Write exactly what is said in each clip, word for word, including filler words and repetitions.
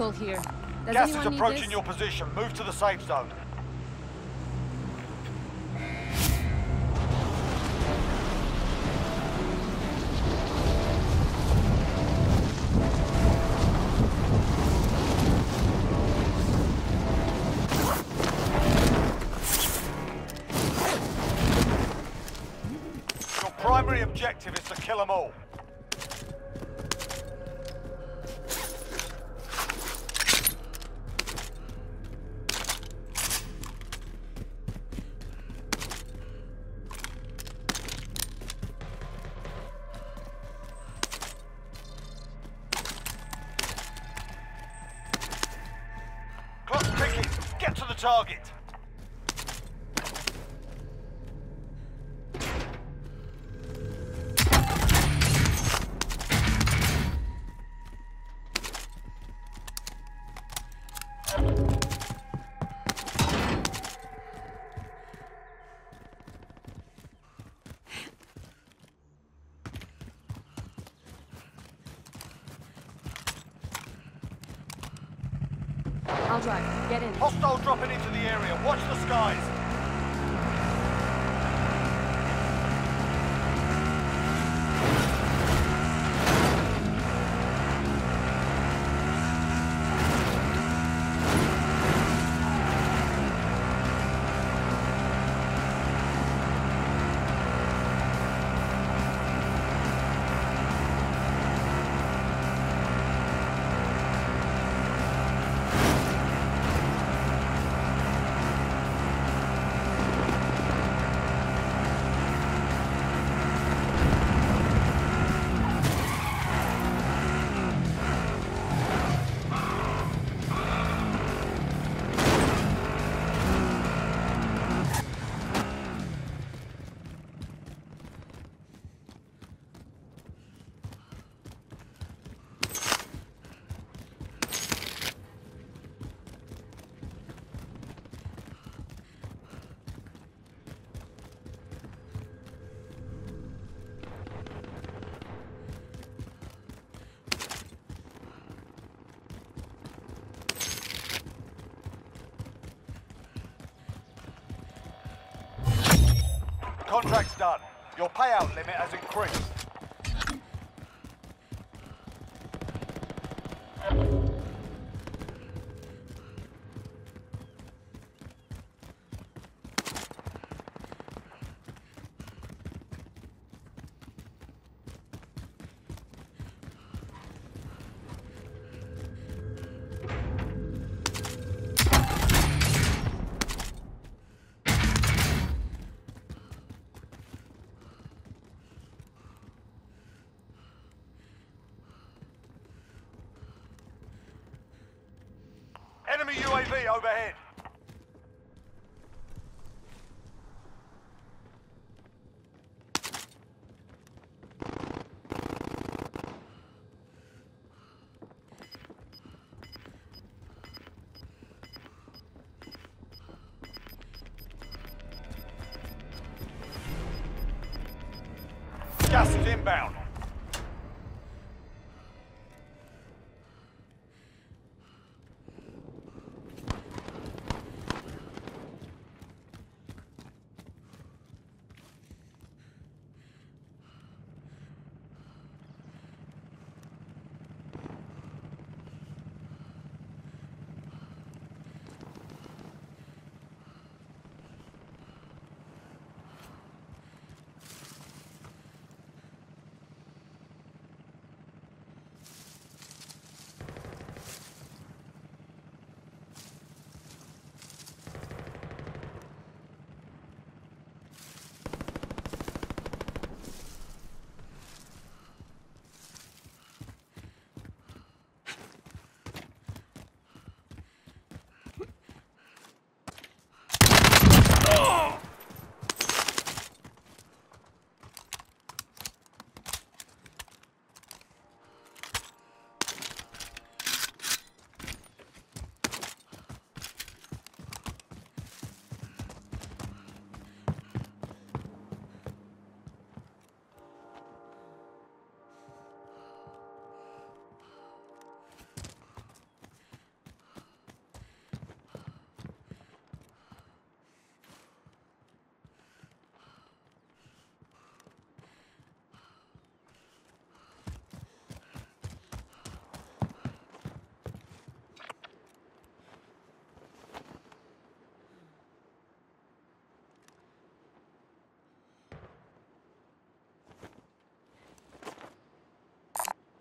vehicle here. Does Gas is anyone need approaching this? your position. Move to the safe zone. Your primary objective is to kill them all. Clock's ticking. Get to the target. I'll drive. Get in. Hostile dropping into the area. Watch the skies. Contract's done. Your payout limit has increased. Enemy U A V overhead. Gas is inbound.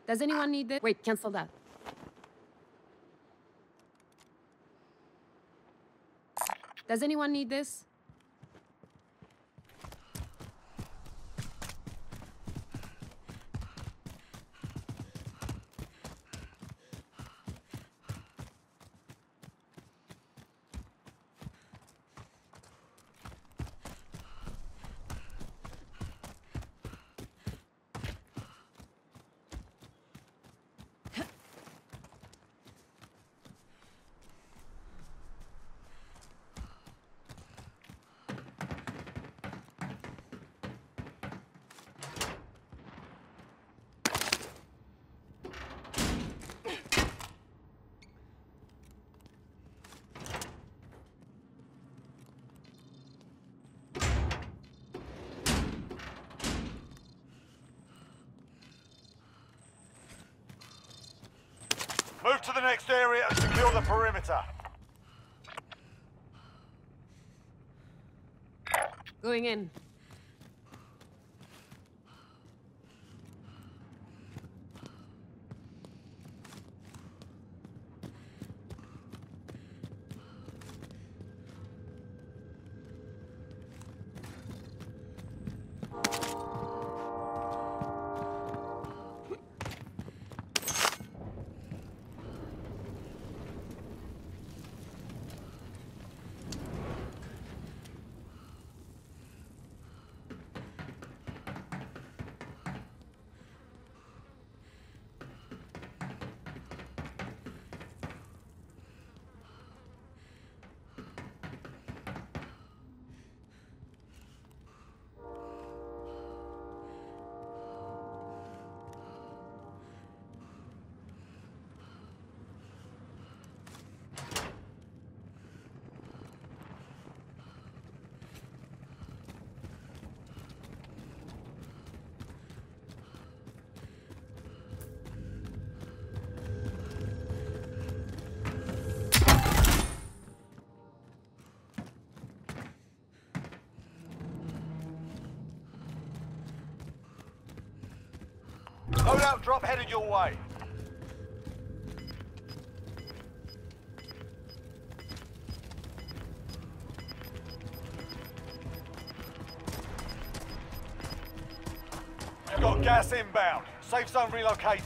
Does anyone need this? Wait, cancel that. Does anyone need this? Move to the next area and secure the perimeter. Going in. Loadout drop headed your way. You've got gas inbound. Safe zone relocated.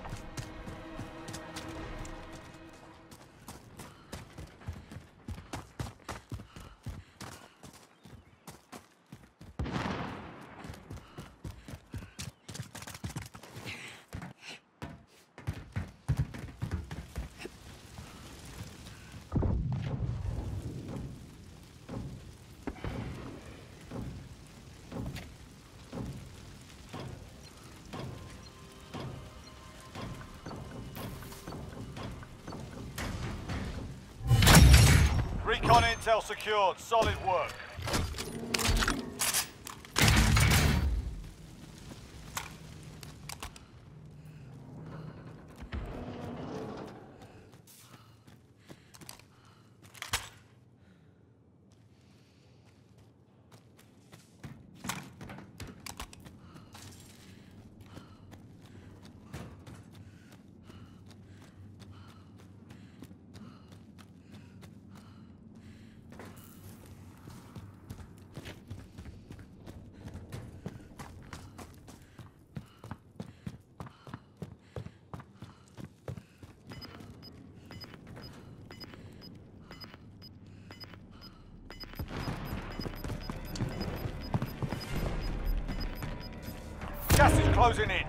Recon intel secured. Solid work. Gas is closing in.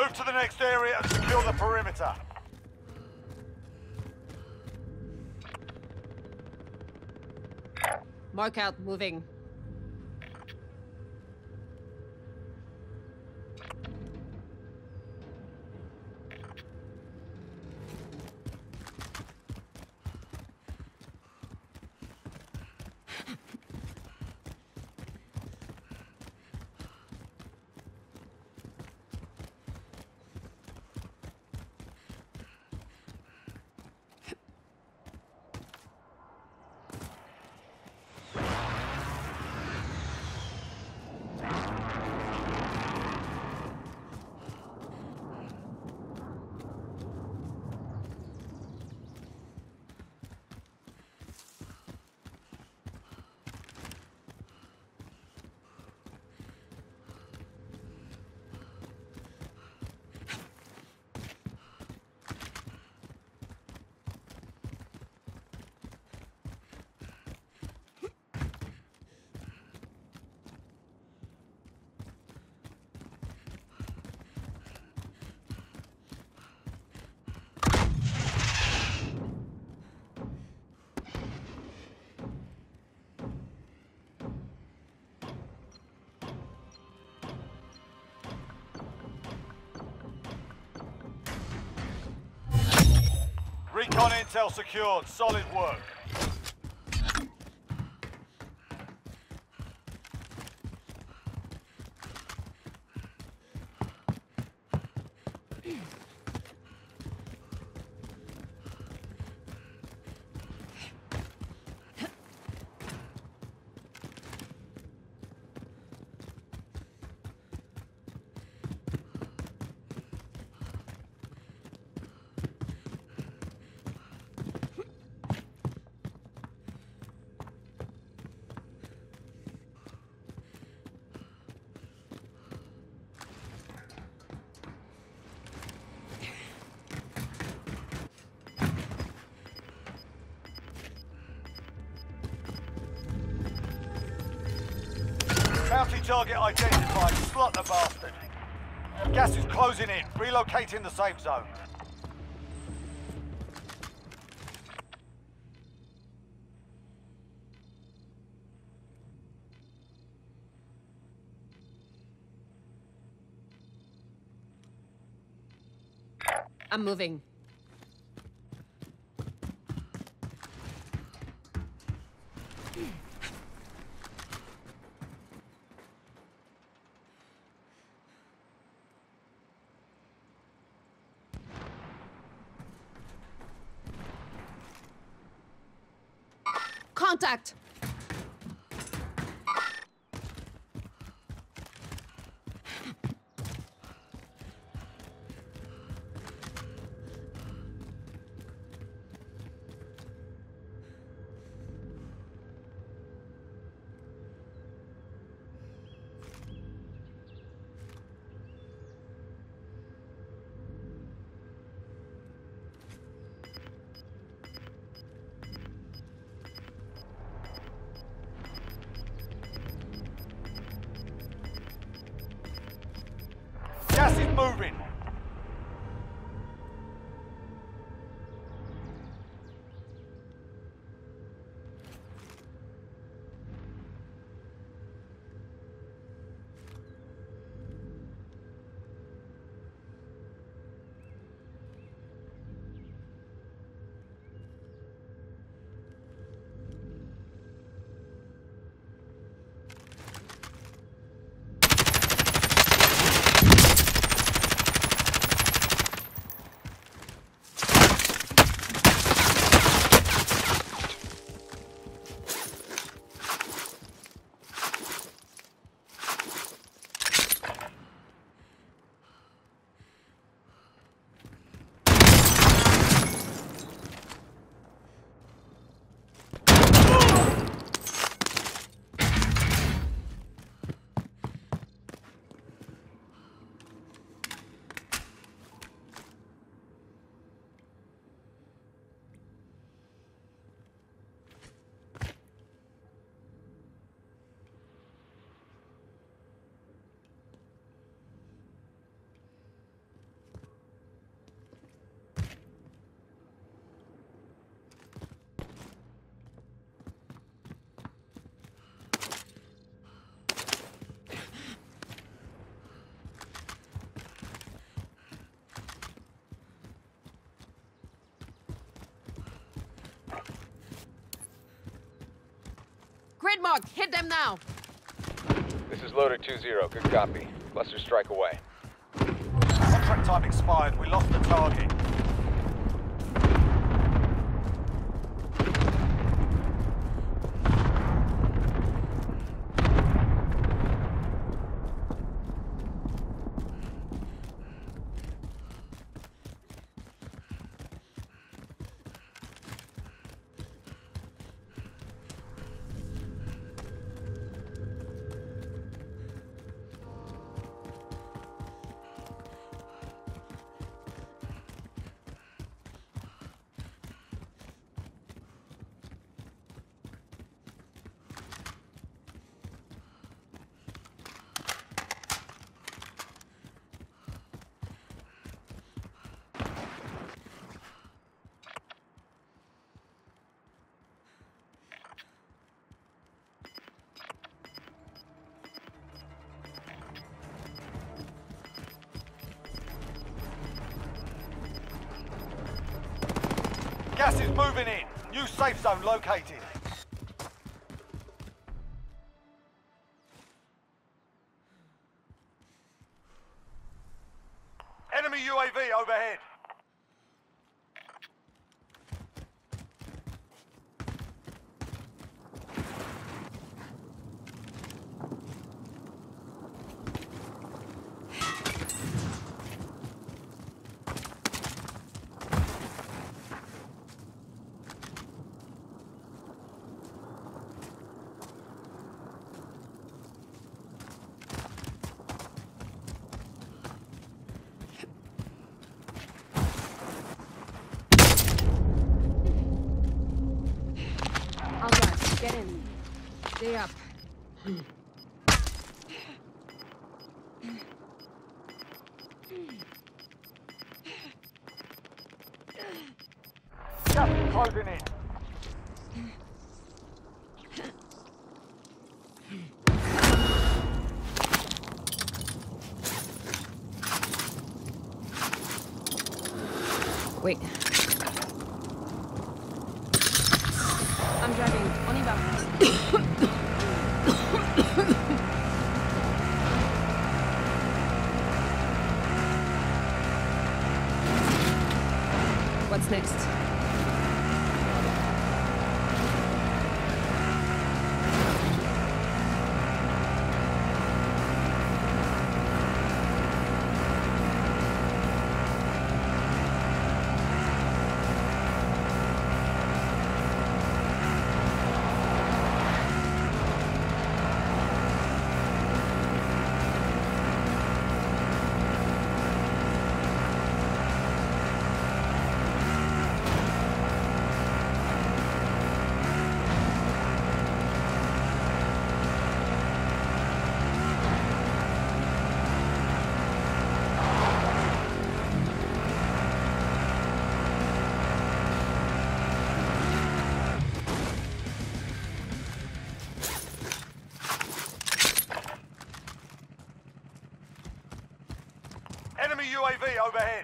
Move to the next area and secure the perimeter. Mark out, moving. Recon intel secured. Solid work. Bounty target identified. Slot the bastard. Gas is closing in. Relocating the safe zone. I'm moving. Contact! Grid marked. Hit them now. This is Loader two zero. Good copy. Cluster strike away. Contract time expired. We lost the target. Gas is moving in. New safe zone located. Enemy U A V overhead. All right, get in. Stay up. Gas is closing in. Wait. I'm driving. On y va. What's next? Enemy U A V overhead.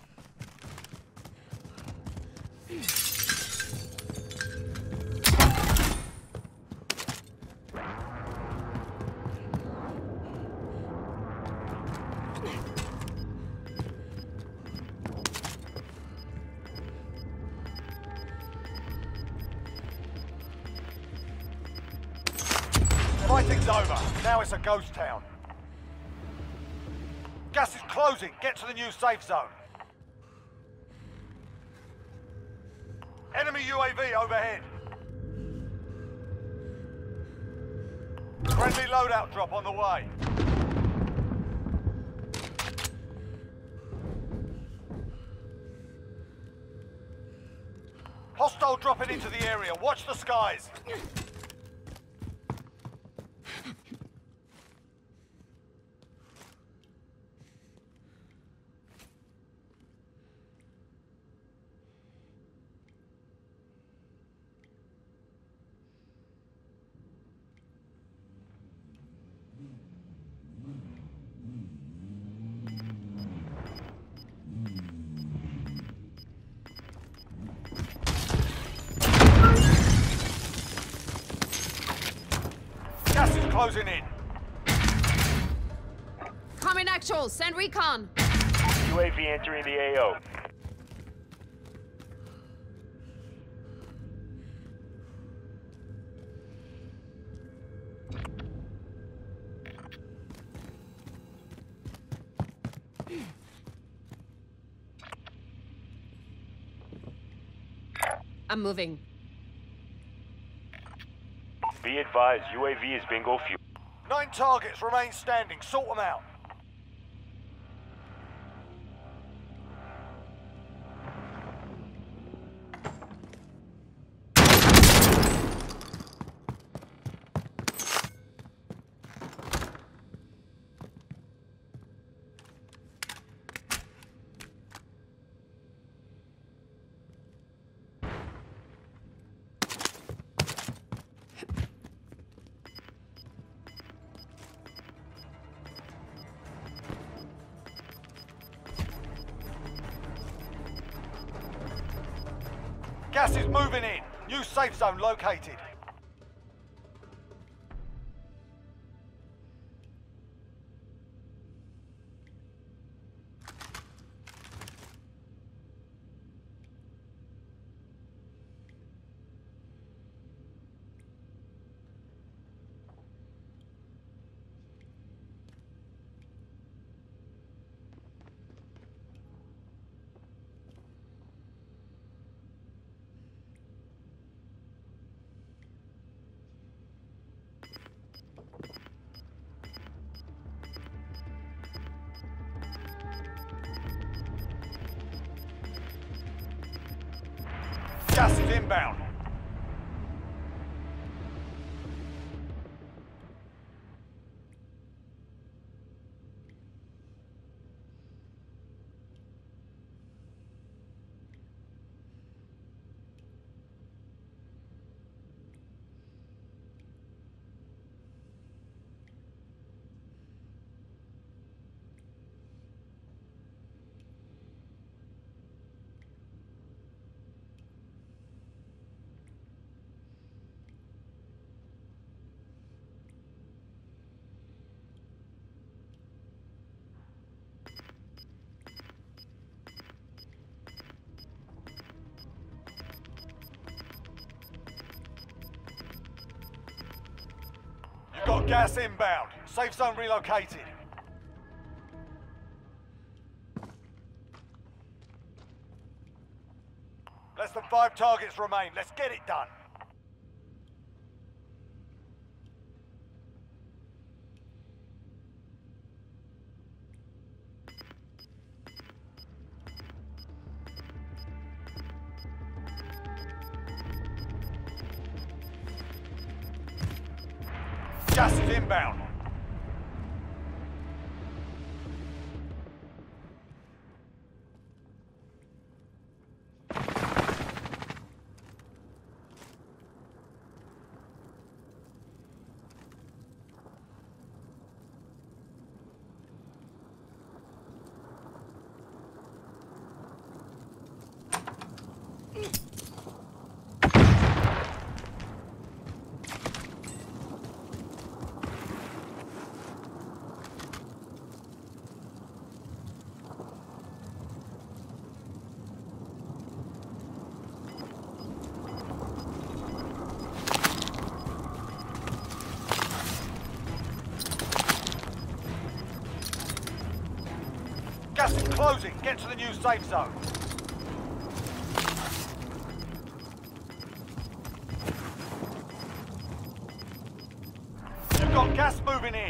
Fighting's over. Now it's a ghost town. Gas is closing. Get to the new safe zone. Enemy U A V overhead. Friendly loadout drop on the way. Hostile dropping into the area. Watch the skies. closing in. Coming actual, send recon. U A V entering the A O. I'm moving. Be advised, U A V is bingo fuel. Nine targets remain standing. Sort them out. Gas is moving in. New safe zone located. Gas is inbound. Got gas inbound. Safe zone relocated. Less than five targets remain. Let's get it done. Gas is inbound. Gas is closing. Get to the new safe zone. You've got gas moving in.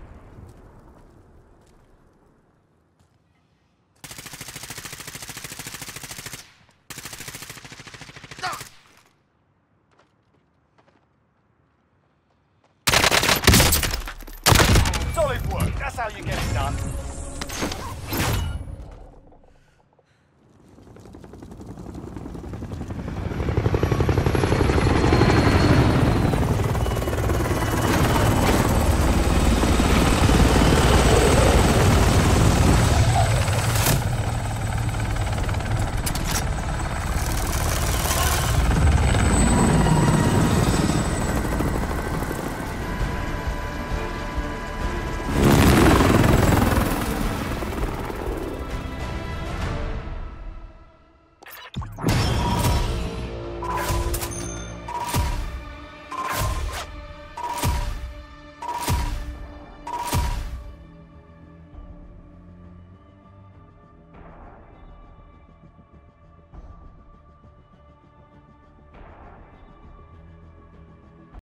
Solid work. That's how you get it done.